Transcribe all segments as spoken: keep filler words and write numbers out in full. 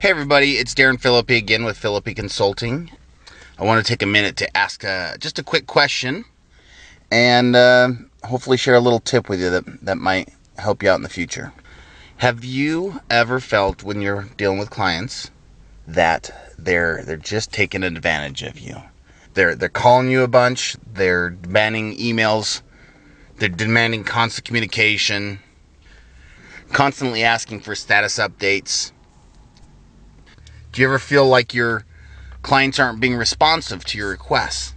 Hey everybody, it's Darren Philippi again with Philippi Consulting. I want to take a minute to ask uh, just a quick question and uh, hopefully share a little tip with you that, that might help you out in the future. Have you ever felt when you're dealing with clients that they're they're just taking advantage of you? They're they're calling you a bunch, they're demanding emails, they're demanding constant communication, constantly asking for status updates. Do you ever feel like your clients aren't being responsive to your requests?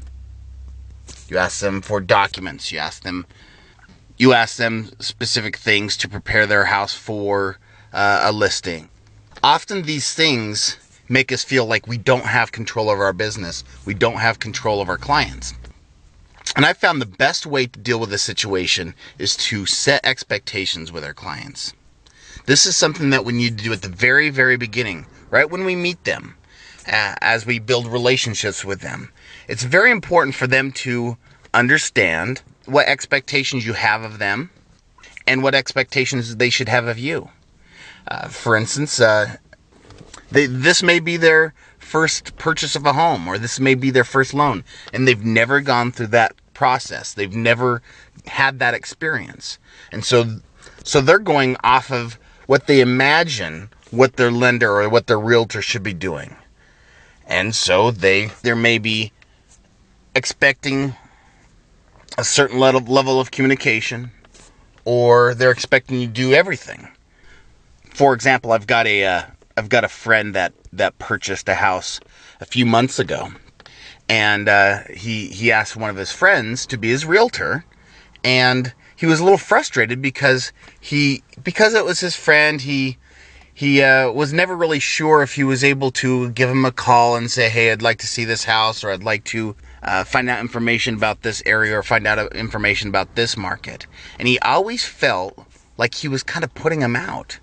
You ask them for documents, you ask them you ask them specific things to prepare their house for uh, a listing. Often these things make us feel like we don't have control over our business. We don't have control of our clients. And I found the best way to deal with this situation is to set expectations with our clients. This is something that we need to do at the very, very beginning, right when we meet them, uh, as we build relationships with them. It's very important for them to understand what expectations you have of them and what expectations they should have of you. Uh, for instance, uh, they, this may be their first purchase of a home, or this may be their first loan, and they've never gone through that process. They've never had that experience. And so, so they're going off of what they imagine what their lender or what their realtor should be doing. And so they there may be expecting a certain level level of communication, or they're expecting you to do everything. For example, I've got a uh, I've got a friend that that purchased a house a few months ago, and uh, he he asked one of his friends to be his realtor, and he was a little frustrated because he because it was his friend. He He uh, was never really sure if he was able to give him a call and say, hey, I'd like to see this house, or I'd like to uh, find out information about this area, or find out information about this market. And he always felt like he was kind of putting him out.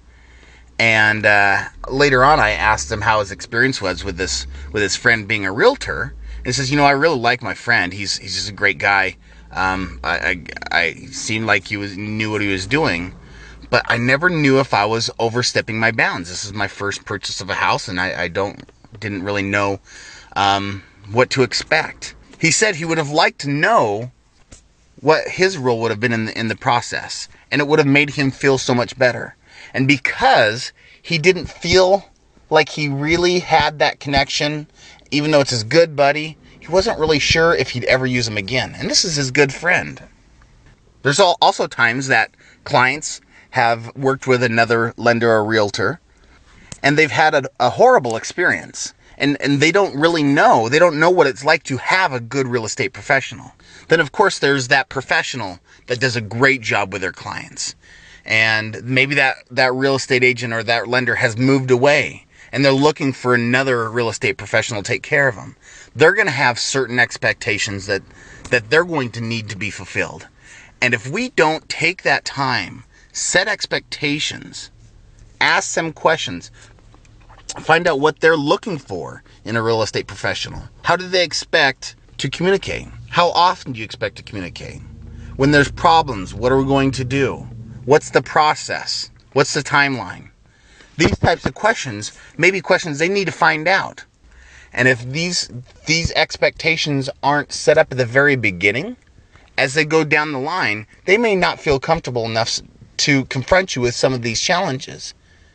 And uh, later on, I asked him how his experience was with this, with his friend being a realtor. And he says, you know, I really like my friend. He's he's just a great guy. Um, I, I, I seemed like he was knew what he was doing. But I never knew if I was overstepping my bounds. This is my first purchase of a house, and I, I don't didn't really know um, what to expect. He said he would have liked to know what his role would have been in the, in the process, and it would have made him feel so much better. And because he didn't feel like he really had that connection, even though it's his good buddy, he wasn't really sure if he'd ever use him again. And this is his good friend. There's also times that clients have worked with another lender or realtor, and they've had a, a horrible experience, and, and they don't really know, they don't know what it's like to have a good real estate professional. Then of course there's that professional that does a great job with their clients, and maybe that, that real estate agent or that lender has moved away, and they're looking for another real estate professional to take care of them. They're going to have certain expectations that, that they're going to need to be fulfilled. And if we don't take that time, set expectations, ask them questions, find out what they're looking for in a real estate professional. How do they expect to communicate? How often do you expect to communicate? When there's problems, what are we going to do? What's the process? What's the timeline? These types of questions may be questions they need to find out. And if these these expectations aren't set up at the very beginning, as they go down the line, they may not feel comfortable enough to confront you with some of these challenges.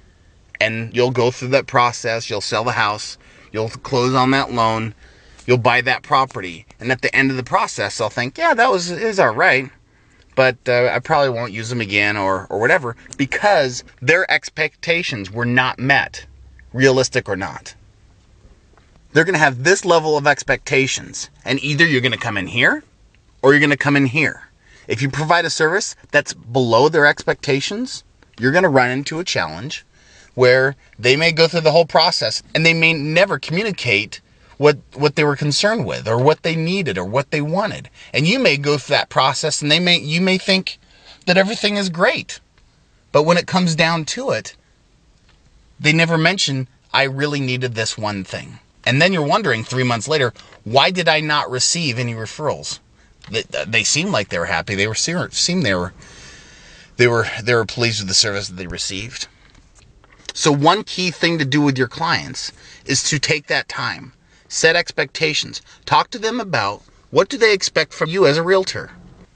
And you'll go through that process, you'll sell the house, you'll close on that loan, you'll buy that property, and at the end of the process, they'll think, yeah, that was is all right, but uh, I probably won't use them again, or, or whatever, because their expectations were not met, realistic or not. They're going to have this level of expectations, and either you're going to come in here, or you're going to come in here. If you provide a service that's below their expectations, you're going to run into a challenge where they may go through the whole process and they may never communicate what, what they were concerned with, or what they needed, or what they wanted. And you may go through that process and they may you may think that everything is great. But when it comes down to it, they never mention, I really needed this one thing. And then you're wondering three months later, why did I not receive any referrals? They, they seemed like they were happy. They were seemed they were they were they were pleased with the service that they received. So one key thing to do with your clients is to take that time, set expectations, talk to them about what do they expect from you as a realtor.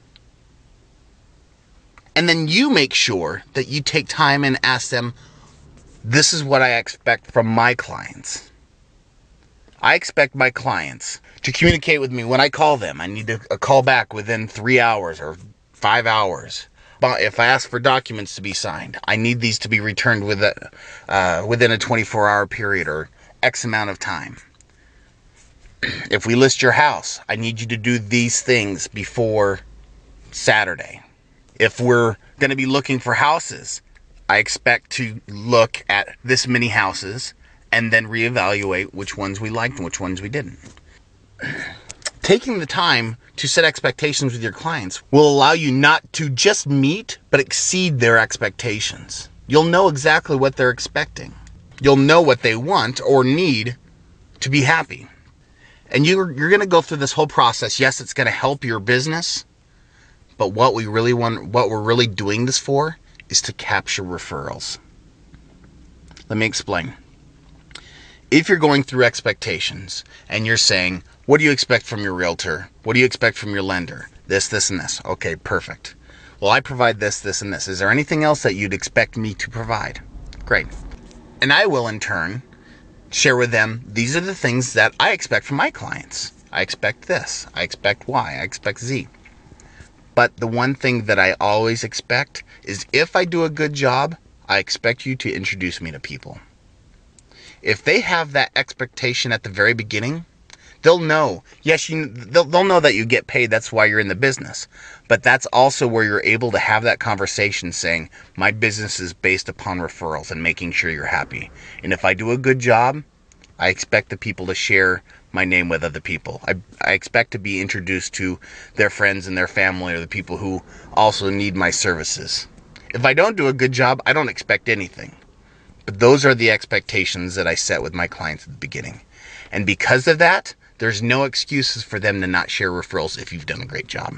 And then you make sure that you take time and ask them, this is what I expect from my clients. I expect my clients to communicate with me when I call them. I need a call back within three hours or five hours. But if I ask for documents to be signed, I need these to be returned with a, uh, within a twenty-four hour period or X amount of time. If we list your house, I need you to do these things before Saturday. If we're going to be looking for houses, I expect to look at this many houses and then reevaluate which ones we liked and which ones we didn't. Taking the time to set expectations with your clients will allow you not to just meet, but exceed their expectations. You'll know exactly what they're expecting. You'll know what they want or need to be happy. And you're, you're going to go through this whole process. Yes, it's going to help your business, but what we really want, what we're really doing this for is to capture referrals. Let me explain. If you're going through expectations and you're saying, what do you expect from your realtor? What do you expect from your lender? This, this, and this. Okay, perfect. Well, I provide this, this, and this. Is there anything else that you'd expect me to provide? Great. And I will, in turn, share with them, these are the things that I expect from my clients. I expect this. I expect Y. I expect Z. But the one thing that I always expect is if I do a good job, I expect you to introduce me to people. If they have that expectation at the very beginning, they'll know, yes, you, they'll, they'll know that you get paid. That's why you're in the business. But that's also where you're able to have that conversation saying, my business is based upon referrals and making sure you're happy. And if I do a good job, I expect the people to share my name with other people. I, I expect to be introduced to their friends and their family or the people who also need my services. If I don't do a good job, I don't expect anything. But those are the expectations that I set with my clients at the beginning. And because of that, there's no excuses for them to not share referrals if you've done a great job.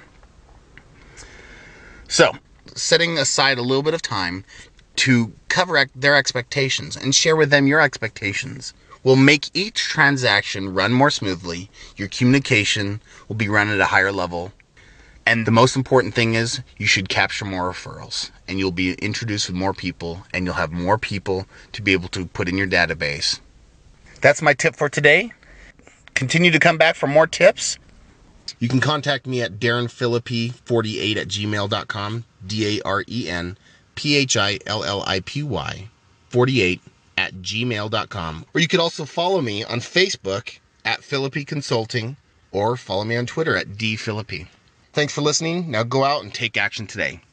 So, setting aside a little bit of time to cover their expectations and share with them your expectations will make each transaction run more smoothly. Your communication will be run at a higher level. And the most important thing is you should capture more referrals and you'll be introduced with more people and you'll have more people to be able to put in your database. That's my tip for today. Continue to come back for more tips. You can contact me at darren phillippi forty-eight at gmail dot com, D A R E N P H I L L I P Y forty-eight at gmail dot com. Or you could also follow me on Facebook at Phillippi Consulting or follow me on Twitter at D Phillippi. Thanks for listening. Now go out and take action today.